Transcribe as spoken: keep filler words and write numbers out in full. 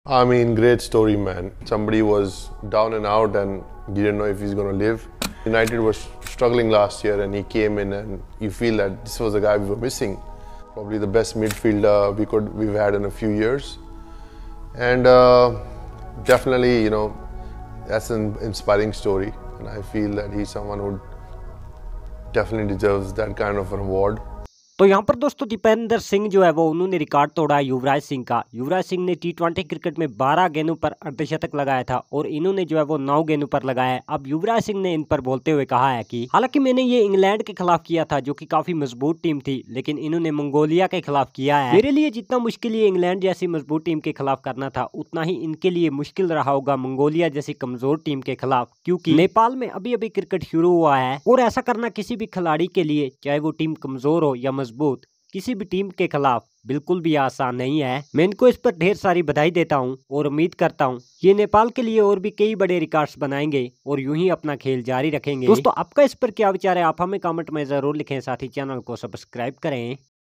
I mean, great story, man. Somebody was down and out and didn't know if he's going to live. United was struggling last year and he came in and you feel that this was the guy we were missing. Probably the best midfielder we could, we've had in a few years. And uh, definitely, you know, that's an inspiring story. And I feel that he's someone who definitely deserves that kind of an award. तो यहाँ पर दोस्तों दीपेंद्र सिंह जो है वो उन्होंने record तोड़ा युवराज सिंह का। युवराज सिंह ने टी ट्वेंटी क्रिकेट में बारह गेंदों पर अर्धशतक लगाया था और इन्होंने जो है वो नौ गेंदों पर लगाया है। अब युवराज सिंह ने इन पर बोलते हुए कहा है कि हालांकि मैंने ये इंग्लैंड के खिलाफ किया था जो कि काफी मजबूत टीम थी, लेकिन इन्होंने मंगोलिया के खिलाफ किया है। मेरे लिए जितना मुश्किल ये इंग्लैंड जैसी मजबूत टीम के खिलाफ करना था, उतना ही इनके लिए मुश्किल रहा होगा मंगोलिया जैसी कमजोर टीम के खिलाफ, क्योंकि नेपाल में अभी अभी क्रिकेट शुरू हुआ है और ऐसा करना किसी भी खिलाड़ी के लिए, चाहे वो टीम कमजोर हो या मजबूत, किसी भी टीम के खिलाफ बिल्कुल भी आसान नहीं है। मैं इनको इस पर ढेर सारी बधाई देता हूं और उम्मीद करता हूं ये नेपाल के लिए और भी कई बड़े रिकॉर्ड्स बनाएंगे और यूं ही अपना खेल जारी रखेंगे। दोस्तों आपका इस पर क्या विचार है, आप हमें कमेंट में जरूर लिखें, साथ ही चैनल को सब्सक्राइब करें।